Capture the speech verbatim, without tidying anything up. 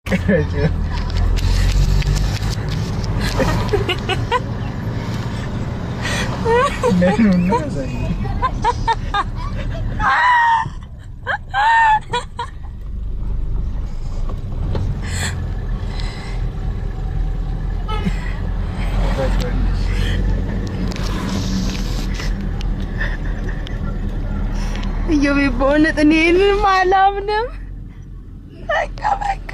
నేను Yo me pone tener malam nem. Ay,